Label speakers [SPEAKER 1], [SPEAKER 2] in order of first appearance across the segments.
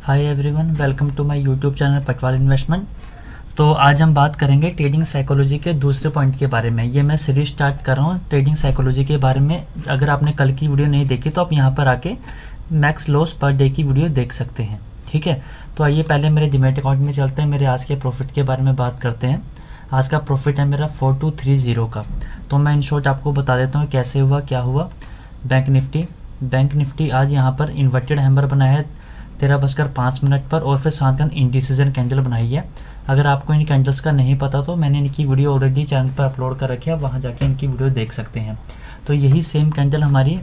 [SPEAKER 1] Hi everyone, welcome to my YouTube channel Patwar investment. तो आज हम बात करेंगे ट्रेडिंग साइकोलॉजी के दूसरे पॉइंट के बारे में। ये मैं सीरीज स्टार्ट कर रहा हूँ ट्रेडिंग साइकोलॉजी के बारे में। अगर आपने कल की वीडियो नहीं देखी तो आप यहाँ पर आके मैक्स लॉस पर डे की वीडियो देख सकते हैं। ठीक है, तो आइए पहले मेरे डीमैट अकाउंट में चलते हैं। मेरे आज के प्रॉफिट के बारे में बात करते हैं। आज का प्रॉफिट है मेरा 4230 का। तो मैं इन शॉर्ट आपको बता देता हूँ कैसे हुआ, क्या हुआ। बैंक निफ्टी आज यहाँ पर इन्वर्टेड हैमर बनाया है 13:05 पर, और फिर साथ में इंडिसीजन कैंडल बनाई है। अगर आपको इन कैंडल्स का नहीं पता तो मैंने इनकी वीडियो ऑलरेडी चैनल पर अपलोड कर रखी है, वहाँ जाके इनकी वीडियो देख सकते हैं। तो यही सेम कैंडल हमारी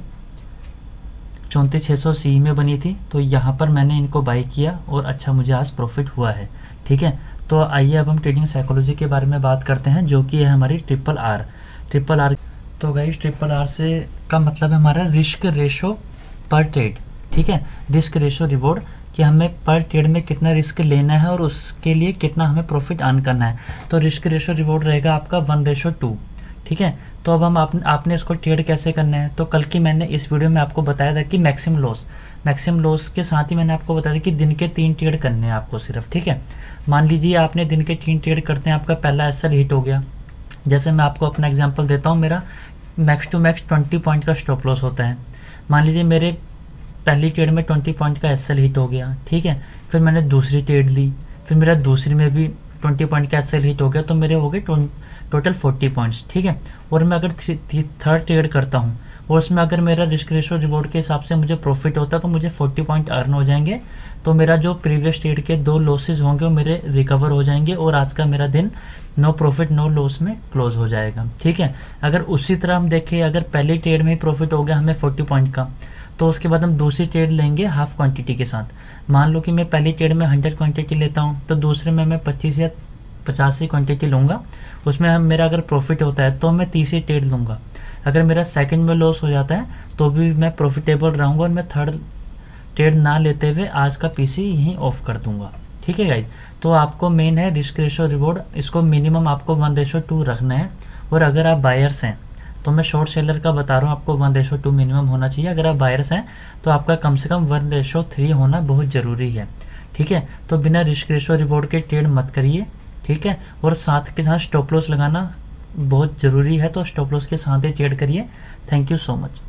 [SPEAKER 1] 34,600 सी में बनी थी, तो यहाँ पर मैंने इनको बाई किया और अच्छा मुझे आज प्रॉफिट हुआ है। ठीक है, तो आइए अब हम ट्रेडिंग साइकोलॉजी के बारे में बात करते हैं, जो कि है हमारी ट्रिपल आर। तो गाइस ट्रिपल आर से का मतलब है हमारा रिस्क रेशो पर ट्रेड। ठीक है, रिस्क रेशो रिवॉर्ड, कि हमें पर ट्रेड में कितना रिस्क लेना है और उसके लिए कितना हमें प्रॉफिट अर्न करना है। तो रिस्क रेशो रिवॉर्ड रहेगा आपका 1:2। ठीक है, तो अब हम आपने इसको ट्रेड कैसे करना है। तो कल की मैंने इस वीडियो में आपको बताया था कि मैक्सिमम लॉस के साथ ही मैंने आपको बताया था कि दिन के 3 ट्रेड करने हैं आपको सिर्फ। ठीक है, मान लीजिए आपने दिन के 3 ट्रेड करते हैं, आपका पहला एसएल हिट हो गया। जैसे मैं आपको अपना एग्जांपल देता हूँ, मेरा मैक्स टू मैक्स 20 पॉइंट का स्टॉप लॉस होता है। मान लीजिए मेरे पहली ट्रेड में 20 पॉइंट का एसएल हिट हो गया। ठीक है, फिर मैंने दूसरी ट्रेड ली, फिर मेरा दूसरी में भी 20 पॉइंट का एसएल हिट हो गया, तो मेरे हो गए टोटल 40 पॉइंट्स। ठीक है, और मैं अगर थर्ड ट्रेड करता हूँ और उसमें अगर मेरा रिस्क रेशो रिवॉर्ड के हिसाब से मुझे प्रॉफिट होता है तो मुझे 40 पॉइंट अर्न हो जाएंगे। तो मेरा जो प्रीवियस ट्रेड के 2 लॉसेज होंगे वो मेरे रिकवर हो जाएंगे और आज का मेरा दिन नो प्रॉफिट नो लॉस में क्लोज हो जाएगा। ठीक है, अगर उसी तरह हम देखें, अगर पहली ट्रेड में ही प्रॉफिट हो गया हमें 40 पॉइंट का, तो उसके बाद हम दूसरी ट्रेड लेंगे हाफ क्वांटिटी के साथ। मान लो कि मैं पहली ट्रेड में 100 क्वांटिटी लेता हूँ, तो दूसरे में मैं 25 या 50 क्वांटिटी लूँगा। उसमें मेरा अगर प्रॉफिट होता है तो मैं तीसरी ट्रेड लूँगा। अगर मेरा सेकंड में लॉस हो जाता है तो भी मैं प्रॉफिटेबल रहूँगा और मैं थर्ड ट्रेड ना लेते हुए आज का पीसी यहीं ऑफ कर दूंगा। ठीक है गाइज, तो आपको मेन है रिस्क रेशो रिवॉर्ड, इसको मिनिमम आपको 1:2 रखना है। और अगर आप बायर्स हैं तो मैं शॉर्ट सेलर का बता रहा हूँ, आपको 1:2 मिनिमम होना चाहिए। अगर आप बायर्स हैं तो आपका कम से कम 1:3 होना बहुत ज़रूरी है। ठीक है, तो बिना रिस्क रेशो रिवॉर्ड के ट्रेड मत करिए। ठीक है, और साथ के साथ स्टॉप लॉस लगाना बहुत ज़रूरी है, तो स्टॉप लॉस के साथ ही ट्रेड करिए। Thank you so much.